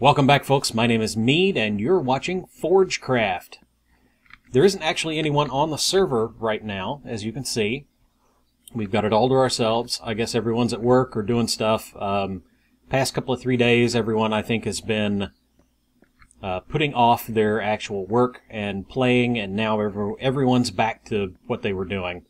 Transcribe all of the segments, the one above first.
Welcome back, folks. My name is Mead, and you're watching Forgecraft. There isn't actually anyone on the server right now, as you can see. We've got it all to ourselves. I guess everyone's at work or doing stuff. Past couple of 3 days, everyone, I think, has been putting off their actual work and playing, and now everyone's back to what they were doing.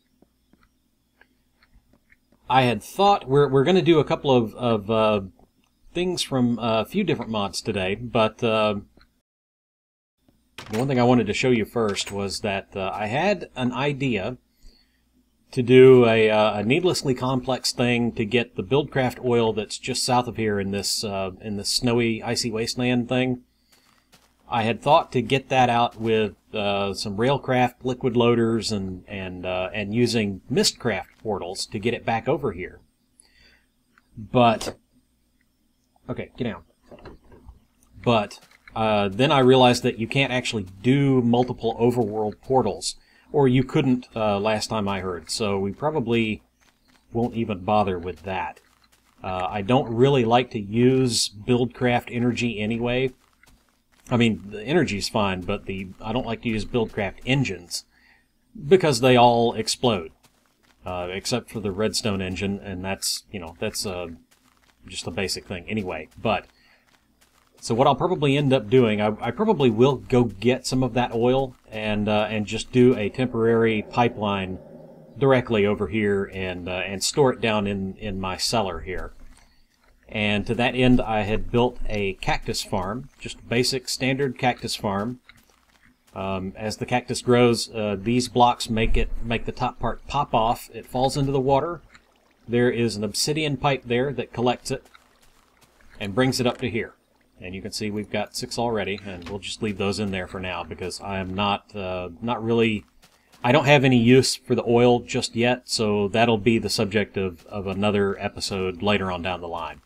I had thought we're going to do a couple of things from a few different mods today, but the one thing I wanted to show you first was that I had an idea to do a needlessly complex thing to get the Buildcraft oil that's just south of here in this snowy, icy wasteland thing. I had thought to get that out with some Railcraft liquid loaders and using Mistcraft portals to get it back over here. But okay, get down. But then I realized that you can't actually do multiple overworld portals, or you couldn't last time I heard, so we probably won't even bother with that. I don't really like to use Buildcraft energy anyway. I mean, the energy's fine, but I don't like to use Buildcraft engines because they all explode, except for the redstone engine, and that's just a basic thing anyway. But so what I'll probably end up doing, I probably will go get some of that oil and just do a temporary pipeline directly over here and store it down in my cellar here. And to that end, I had built a cactus farm, just a basic standard cactus farm. As the cactus grows, these blocks make the top part pop off. It falls into the water. There is an obsidian pipe there that collects it and brings it up to here. And you can see we've got 6 already, and we'll just leave those in there for now because I am not really... I don't have any use for the oil just yet, so that'll be the subject of another episode later on down the line.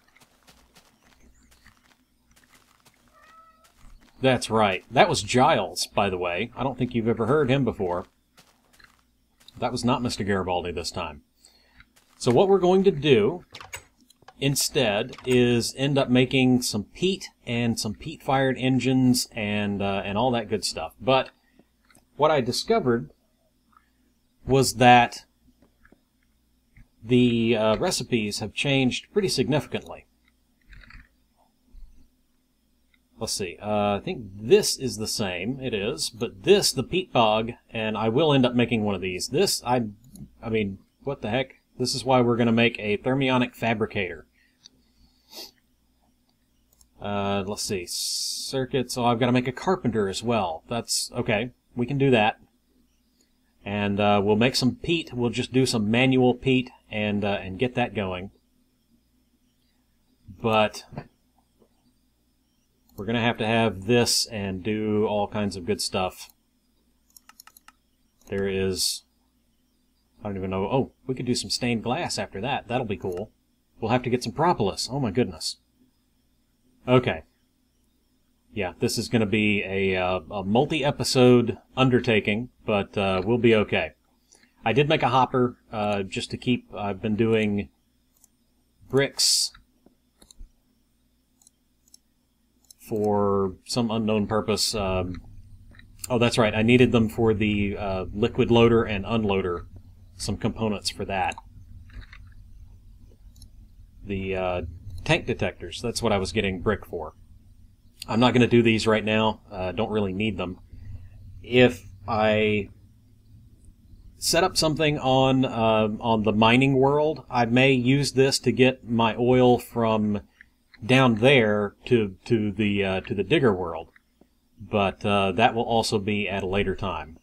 That's right. That was Giles, by the way. I don't think you've ever heard him before. That was not Mr. Garibaldi this time. So what we're going to do instead is end up making some peat and some peat-fired engines and all that good stuff. But what I discovered was that the recipes have changed pretty significantly. Let's see, I think this is the same, it is, but this, the peat bog, and I will end up making one of these. This, I mean, what the heck? This is why we're going to make a thermionic fabricator. Let's see, circuits, oh, I've got to make a carpenter as well. That's, okay, we can do that. And we'll make some peat, we'll just do some manual peat and get that going. But we're going to have this and do all kinds of good stuff. There is... I don't even know... Oh, we could do some stained glass after that. That'll be cool. We'll have to get some propolis. Oh my goodness. Okay. Yeah, this is going to be a multi-episode undertaking, but we'll be okay. I did make a hopper just to keep... I've been doing bricks for some unknown purpose. Oh, that's right. I needed them for the liquid loader and unloader. Some components for that. The tank detectors, that's what I was getting brick for. I'm not going to do these right now. Don't really need them. If I set up something on the mining world, I may use this to get my oil from down there to the digger world, but that will also be at a later time.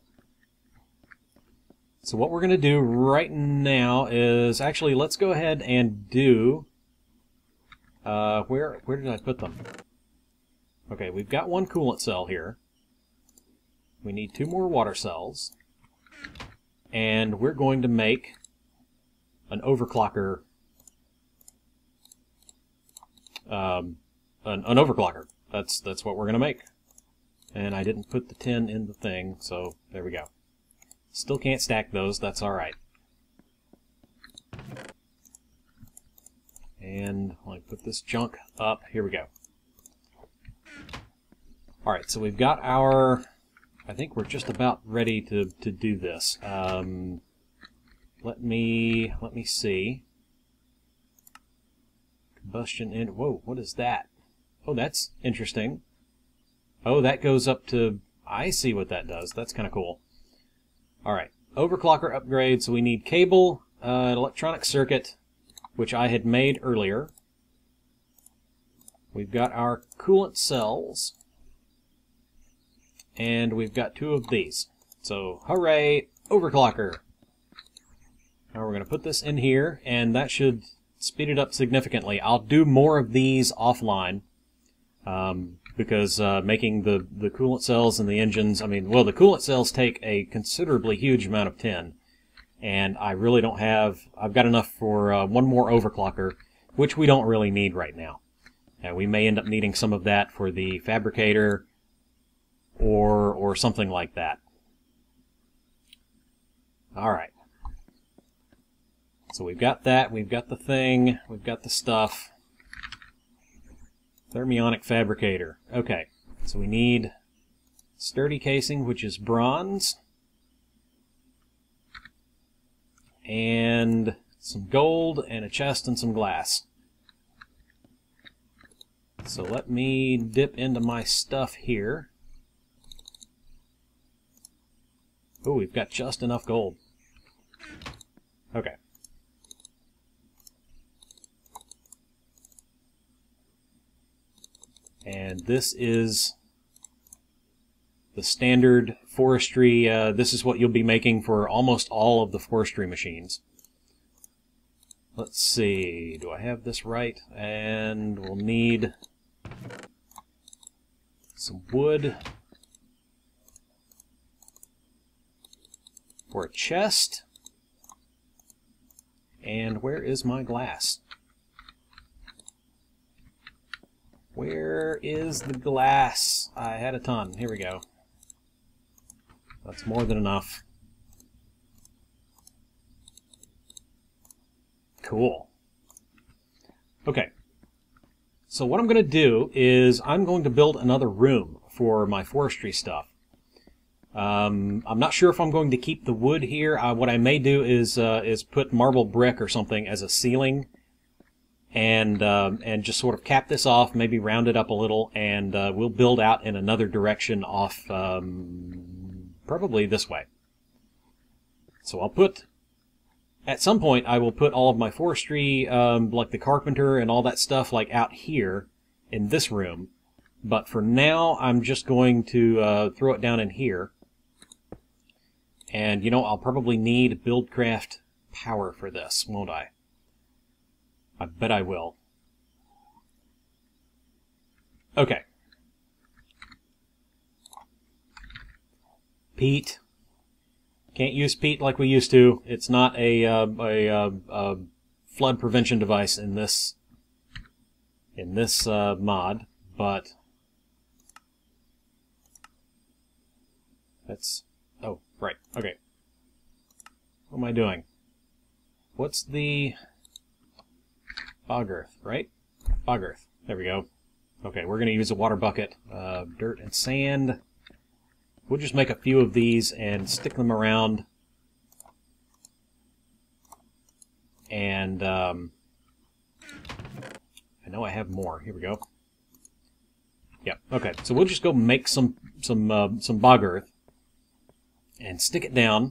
So what we're going to do right now is actually let's go ahead and do where did I put them? Okay, we've got one coolant cell here. We need 2 more water cells, and we're going to make an overclocker. An overclocker. That's what we're going to make. And I didn't put the tin in the thing, so there we go. Still can't stack those, that's alright. And I'll put this junk up. Here we go. Alright, so we've got our... I think we're just about ready to do this. Let me see. Combustion in... Whoa, what is that? Oh, that's interesting. Oh, that goes up to... I see what that does. That's kind of cool. Alright, overclocker upgrade. So we need cable, an electronic circuit, which I had made earlier. We've got our coolant cells. And we've got 2 of these. So, hooray, overclocker. Now we're going to put this in here, and that should speed it up significantly. I'll do more of these offline, because making the coolant cells and the engines, I mean, well, the coolant cells take a considerably huge amount of tin, and I really don't have, I've got enough for one more overclocker, which we don't really need right now. We may end up needing some of that for the fabricator, or something like that. Alright. So we've got that, we've got the thing, we've got the stuff. Thermionic fabricator. Okay, so we need sturdy casing, which is bronze. And some gold, and a chest, and some glass. So let me dip into my stuff here. Oh, we've got just enough gold. Okay. And this is the standard forestry. This is what you'll be making for almost all of the forestry machines. Let's see, do I have this right? And we'll need some wood for a chest. And where is my glass? Where is the glass? I had a ton. Here we go. That's more than enough. Cool. Okay. So what I'm going to do is I'm going to build another room for my forestry stuff. I'm not sure if I'm going to keep the wood here. What I may do is put marble brick or something as a ceiling, and just sort of cap this off, maybe round it up a little, and we'll build out in another direction off, probably this way. So I'll put, at some point I will put all of my forestry, like the carpenter and all that stuff, like out here in this room. But for now, I'm just going to throw it down in here. And, you know, I'll probably need Buildcraft power for this, won't I? I bet I will. Okay. Peat. Can't use peat like we used to. It's not a flood prevention device in this mod, but that's... Oh, right. Okay. What am I doing? What's the... Bog earth, right? Bog earth. There we go. Okay, we're going to use a water bucket. Dirt and sand. We'll just make a few of these and stick them around. And, I know I have more. Here we go. Yeah, okay. So we'll just go make some bog earth. And stick it down.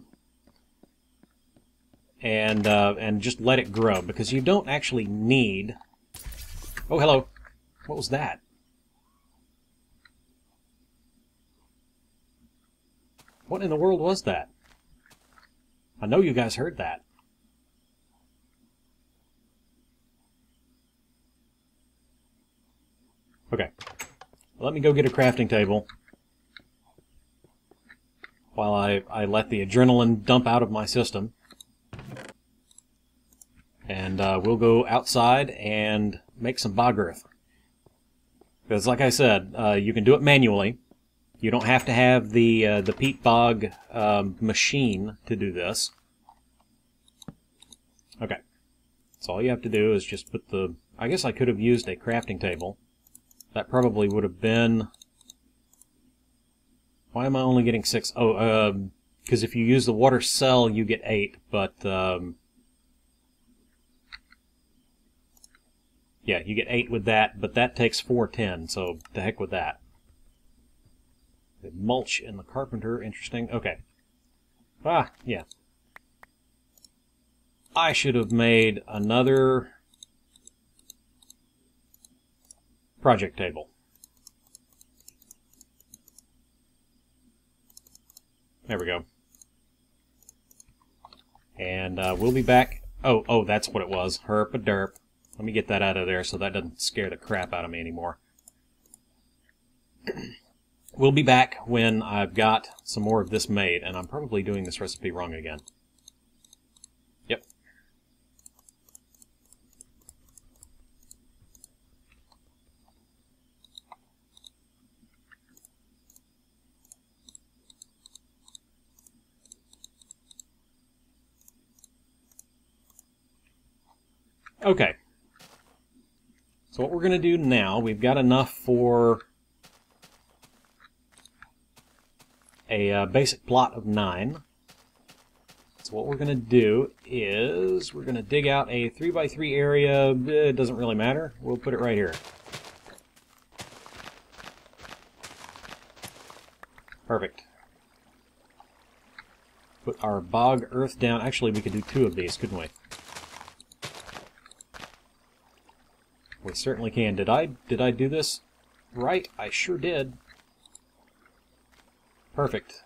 And just let it grow, because you don't actually need... Oh, hello. What was that? What in the world was that? I know you guys heard that. Okay. Let me go get a crafting table while I let the adrenaline dump out of my system. And we'll go outside and make some bog earth. Because like I said, you can do it manually. You don't have to have the peat bog machine to do this. Okay. So all you have to do is just put the... I guess I could have used a crafting table. That probably would have been Why am I only getting 6? Oh, because if you use the water cell, you get 8, but, yeah, you get 8 with that, but that takes 410, so the heck with that. The mulch in the carpenter, interesting. Okay. Ah, yeah. I should have made another project table. There we go. And we'll be back. Oh, that's what it was. Herp-a-derp. Let me get that out of there so that doesn't scare the crap out of me anymore. We'll be back when I've got some more of this made, and I'm probably doing this recipe wrong again. Yep. Okay. So what we're going to do now, we've got enough for a basic plot of 9. So what we're going to do is we're going to dig out a 3x3 area. It doesn't really matter. We'll put it right here. Perfect. Put our bog earth down. Actually, we could do 2 of these, couldn't we? We certainly can. Did I do this right? I sure did. Perfect.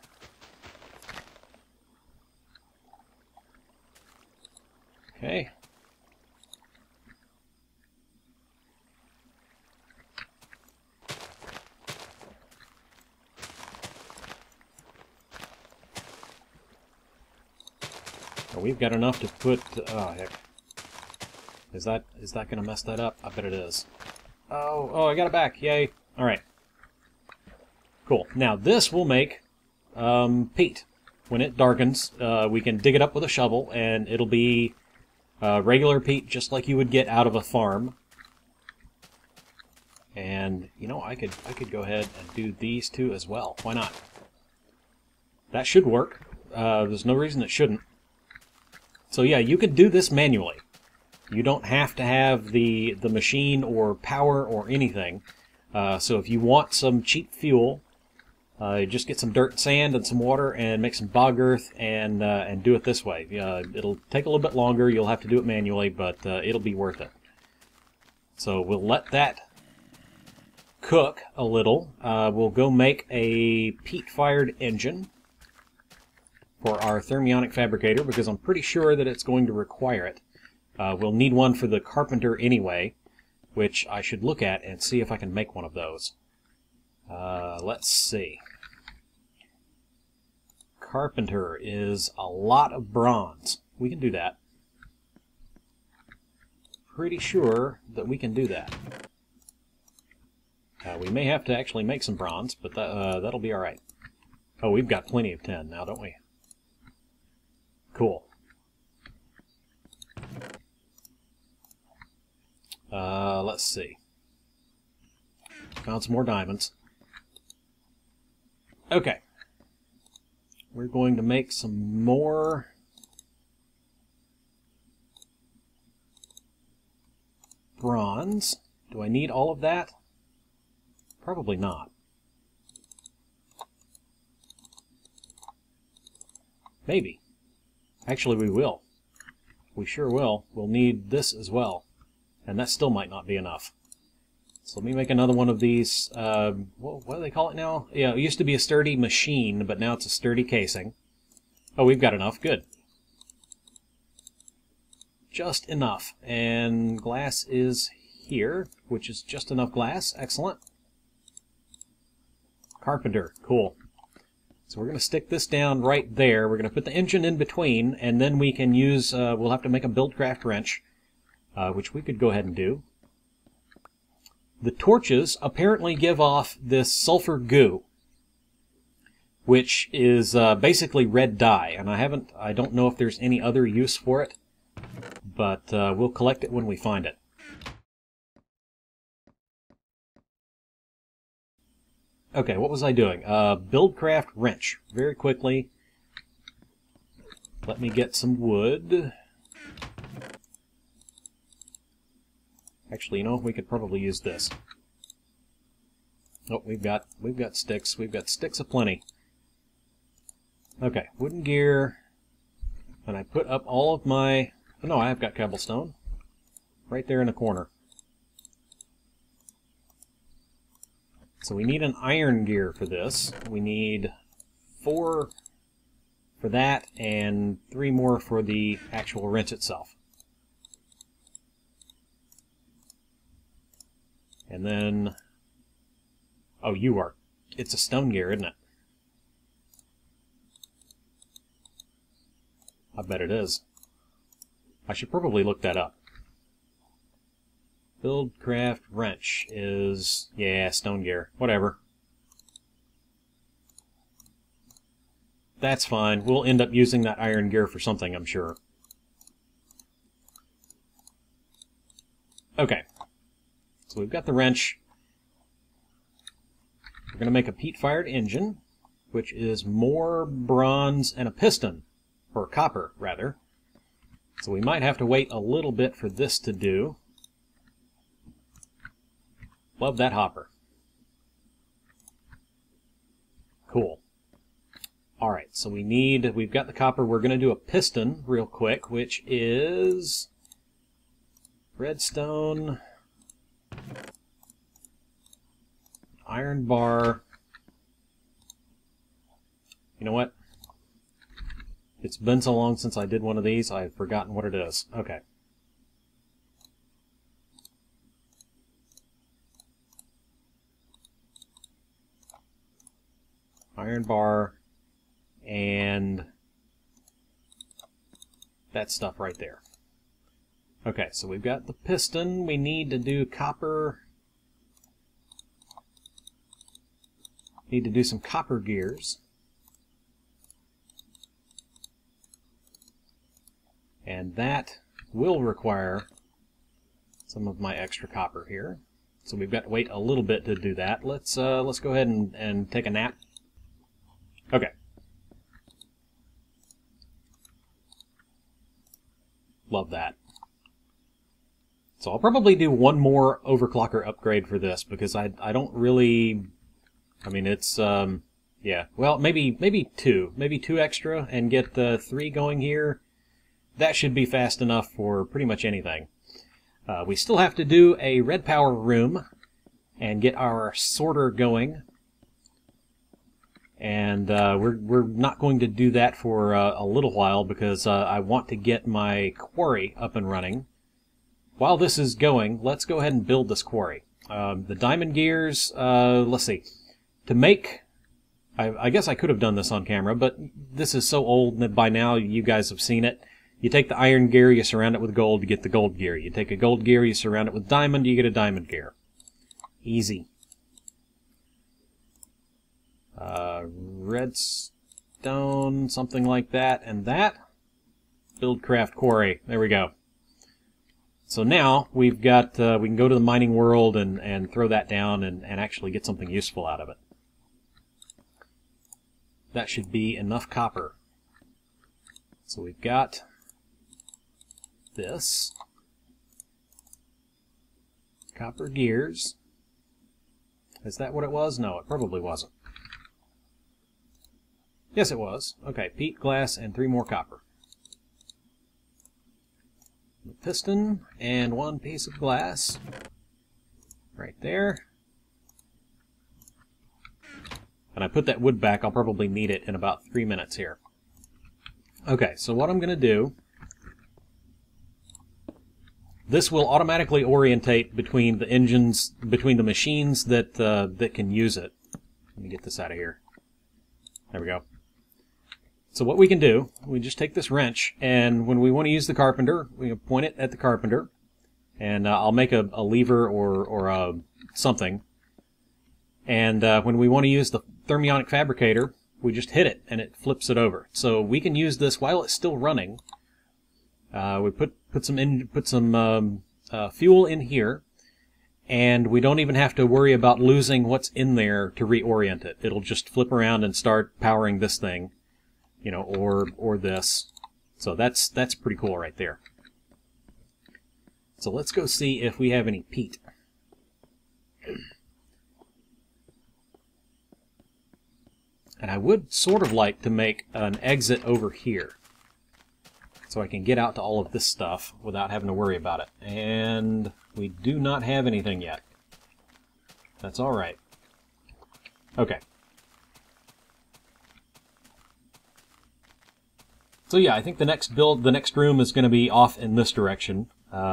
Okay. Well, we've got enough to put. Oh heck. Is that going to mess that up? I bet it is. Oh, I got it back. Yay. All right. Cool. Now this will make peat. When it darkens, we can dig it up with a shovel, and it'll be regular peat, just like you would get out of a farm. And you know, I could go ahead and do these 2 as well. Why not? That should work. There's no reason it shouldn't. So yeah, you could do this manually. You don't have to have the machine or power or anything. So if you want some cheap fuel, just get some dirt and sand and some water and make some bog earth and do it this way. It'll take a little bit longer. You'll have to do it manually, but it'll be worth it. So we'll let that cook a little. We'll go make a peat-fired engine for our thermionic fabricator because I'm pretty sure that it's going to require it. We'll need one for the carpenter anyway, which I should look at and see if I can make one of those. Let's see. Carpenter is a lot of bronze. We can do that. Pretty sure that we can do that. We may have to actually make some bronze, but that'll be alright. Oh, we've got plenty of tin now, don't we? Cool. Let's see. Found some more diamonds. Okay. We're going to make some more bronze. Do I need all of that? Probably not. Maybe. Actually, we will. We sure will. We'll need this as well. And that still might not be enough. So let me make another one of these. What do they call it now? Yeah, it used to be a sturdy machine, but now it's a sturdy casing. Oh, we've got enough. Good. Just enough. And glass is here, which is just enough glass. Excellent. Carpenter. Cool. So we're going to stick this down right there. We're going to put the engine in between, and then we can use, we'll have to make a Buildcraft wrench, which we could go ahead and do. The torches apparently give off this sulfur goo, which is basically red dye, and I don't know if there's any other use for it, but we'll collect it when we find it. Okay, what was I doing? Buildcraft wrench. Very quickly. Let me get some wood. Actually, you know, we could probably use this. Oh, we've got sticks. We've got sticks aplenty. Okay, wooden gear. And I put up all of my... Oh, no, I've got cobblestone. Right there in the corner. So we need an iron gear for this. We need 4 for that and 3 more for the actual wrench itself. And then... Oh, you are... It's a stone gear, isn't it? I bet it is. I should probably look that up. Buildcraft wrench is... Yeah, stone gear. Whatever. That's fine. We'll end up using that iron gear for something, I'm sure. Okay. So we've got the wrench. We're going to make a peat-fired engine, which is more bronze and a piston. Or copper, rather. So we might have to wait a little bit for this to do. Love that hopper. Cool. Alright, so we've got the copper. We're going to do a piston real quick, which is redstone, iron bar. You know what? It's been so long since I did one of these, I've forgotten what it is. Okay. Iron bar and that stuff right there. Okay, so we've got the piston. We need to do copper. Need to do some copper gears. And that will require some of my extra copper here. So we've got to wait a little bit to do that. Let's go ahead and take a nap. Okay. Love that. So I'll probably do one more overclocker upgrade for this because I don't really... I mean, it's... yeah. Well, maybe 2. Maybe 2 extra and get 3 going here. That should be fast enough for pretty much anything. We still have to do a red power room and get our sorter going. And we're not going to do that for a little while because I want to get my quarry up and running. While this is going, let's go ahead and build this quarry. The diamond gears, let's see. To make... I guess I could have done this on camera, but this is so old that by now you guys have seen it. You take the iron gear, you surround it with gold, you get the gold gear. You take a gold gear, you surround it with diamond, you get a diamond gear. Easy. Redstone, something like that, and that. Buildcraft quarry. There we go. So now we've got, we can go to the mining world and throw that down and actually get something useful out of it. That should be enough copper. So we've got this. Copper gears. Is that what it was? No, it probably wasn't. Yes, it was. Okay, peat, glass, and 3 more copper. A piston and 1 piece of glass. Right there. And I put that wood back. I'll probably need it in about 3 minutes here. Okay, so what I'm going to do... This will automatically orientate between the engines, between the machines that that can use it. Let me get this out of here. There we go. So what we can do, we just take this wrench, and when we want to use the carpenter, we point it at the carpenter, and I'll make a lever or something. And when we want to use the thermionic fabricator, we just hit it, and it flips it over. So we can use this while it's still running. We put some fuel in here, and we don't even have to worry about losing what's in there to reorient it. It'll just flip around and start powering this thing, you know, or this. So that's pretty cool right there. So let's go see if we have any peat. And I would sort of like to make an exit over here, so I can get out to all of this stuff without having to worry about it. And we do not have anything yet. That's all right. Okay. So yeah, I think the next room is going to be off in this direction.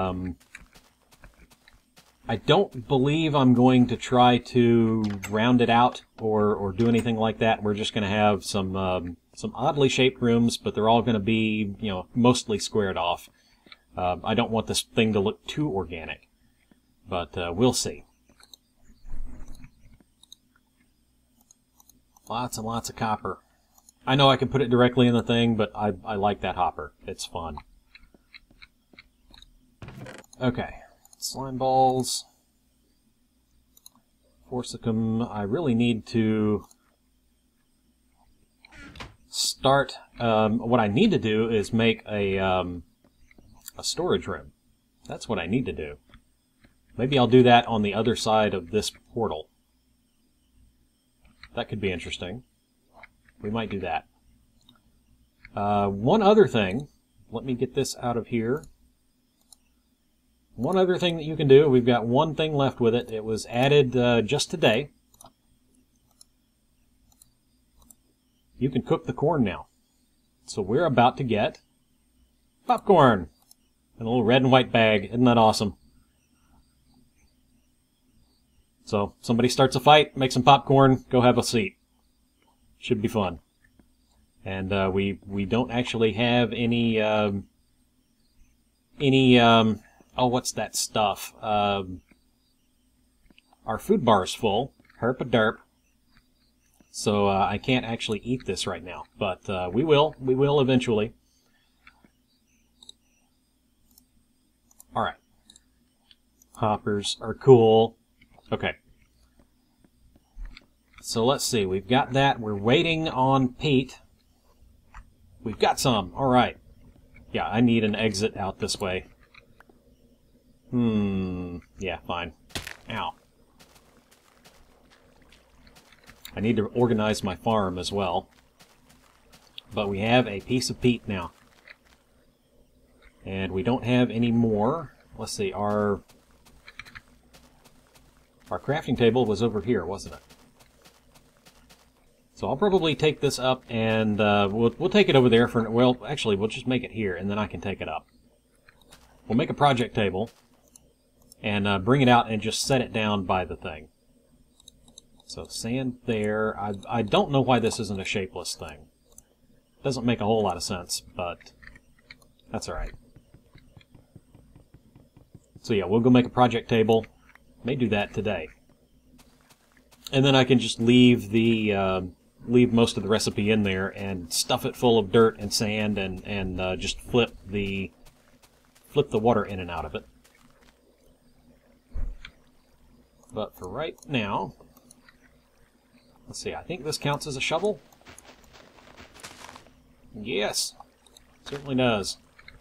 I don't believe I'm going to try to round it out or do anything like that. We're just going to have some oddly shaped rooms, but they're all going to be, you know, mostly squared off. I don't want this thing to look too organic, but we'll see. Lots and lots of copper. I know I can put it directly in the thing, but I like that hopper. It's fun. Okay. Slime balls. Forsicum. I really need to start... what I need to do is make a storage room. That's what I need to do. Maybe I'll do that on the other side of this portal. That could be interesting. We might do that. One other thing. Let me get this out of here. One other thing that you can do, we've got one thing left with it. It was added just today. You can cook the corn now. So we're about to get popcorn in a little red and white bag. Isn't that awesome? So somebody starts a fight, make some popcorn, go have a seat. Should be fun. And we don't actually have any oh, what's that stuff? Our food bar is full. Herp-a-derp. So I can't actually eat this right now, but we will. We will eventually. All right. Hoppers are cool. Okay. So let's see. We've got that. We're waiting on peat. We've got some. All right. Yeah, I need an exit out this way. Yeah, fine. Ow. I need to organize my farm as well. But we have a piece of peat now. And we don't have any more. Let's see, our crafting table was over here, wasn't it? So I'll probably take this up and we'll take it over there for... Well, actually, we'll just make it here and then I can take it up. We'll make a project table and bring it out and just set it down by the thing. So sand there. I don't know why this isn't a shapeless thing. Doesn't make a whole lot of sense, but that's alright. So yeah, we'll go make a project table. May do that today. And then I can just leave the leave most of the recipe in there and stuff it full of dirt and sand and just flip the water in and out of it. But for right now, let's see, I think this counts as a shovel. Yes, certainly does.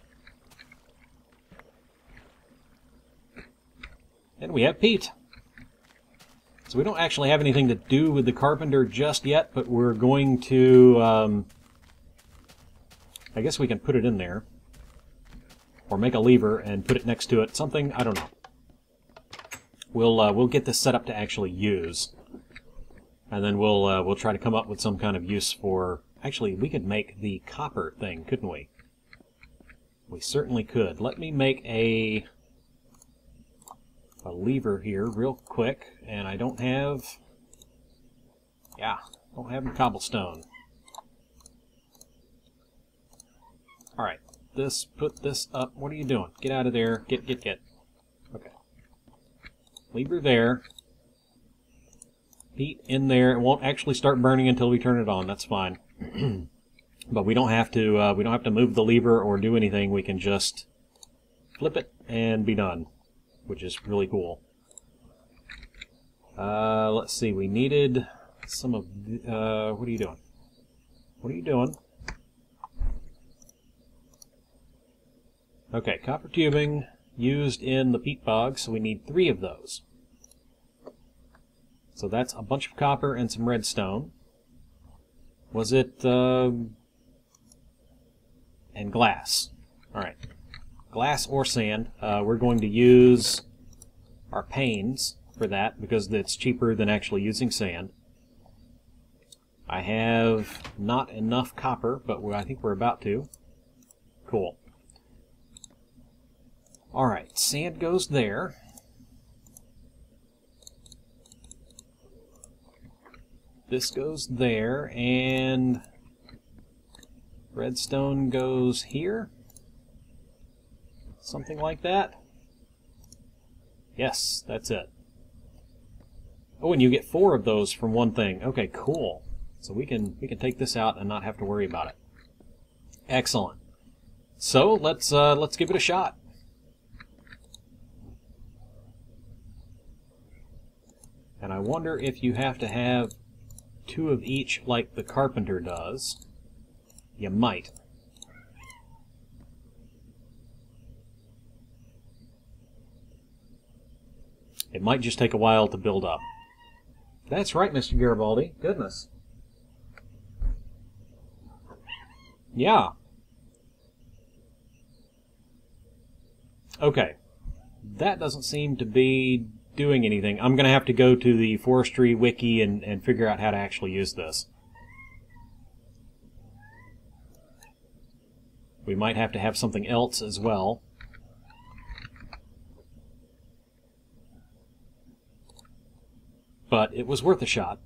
And we have peat. So we don't actually have anything to do with the carpenter just yet, but we're going to, I guess we can put it in there. Or make a lever and put it next to it. Something, I don't know. We'll get this set up to actually use. And then we'll try to come up with some kind of use for... Actually, we could make the copper thing, couldn't we? We certainly could. Let me make a lever here real quick, and I don't have... Yeah, don't have any cobblestone. Alright, put this up. What are you doing? Get out of there. Get. Okay. Lever there. Peat in there. It won't actually start burning until we turn it on. That's fine. But we don't have to move the lever or do anything. We can just flip it and be done, which is really cool. Let's see, we needed some of the, what are you doing? What are you doing? Okay, copper tubing used in the peat bog, so we need 3 of those. So that's a bunch of copper and some redstone. Was it, and glass. Alright. Glass or sand. We're going to use our panes for that because it's cheaper than actually using sand. I have not enough copper, but I think we're about to. Cool. Alright, sand goes there. This goes there, and redstone goes here. Something like that. Yes, that's it. Oh, and you get 4 of those from one thing. Okay, cool. So we can take this out and not have to worry about it. Excellent. So let's give it a shot. And I wonder if you have to have 2 of each like the carpenter does. You might. It might just take a while to build up. That's right, Mr. Garibaldi. Goodness. Yeah. Okay. That doesn't seem to be doing anything. I'm going to have to go to the forestry wiki and figure out how to actually use this. We might have to have something else as well. But it was worth a shot.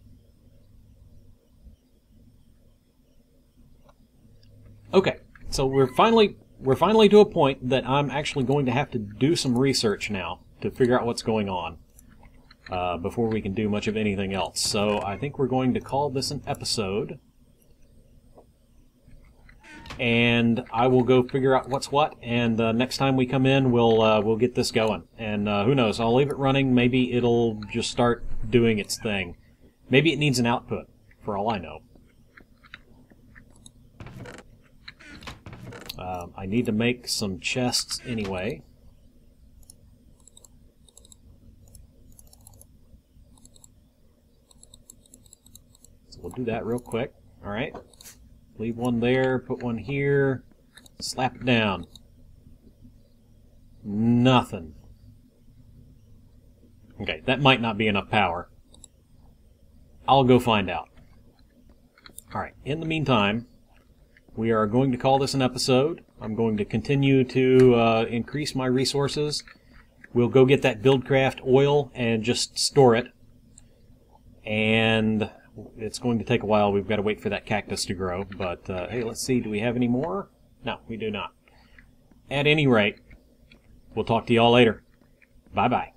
Okay, so we're finally to a point that I'm actually going to have to do some research now to figure out what's going on before we can do much of anything else. So I think we're going to call this an episode, and I will go figure out what's what. And next time we come in, we'll get this going. And who knows? I'll leave it running. Maybe it'll just start doing its thing. Maybe it needs an output, for all I know. I need to make some chests anyway. So we'll do that real quick. Alright. Leave one there, put one here, slap it down. Nothing. Okay, that might not be enough power. I'll go find out. Alright, in the meantime, we are going to call this an episode. I'm going to continue to increase my resources. We'll go get that Buildcraft oil and just store it. And it's going to take a while. We've got to wait for that cactus to grow. But, hey, let's see. Do we have any more? No, we do not. At any rate, we'll talk to you all later. Bye-bye.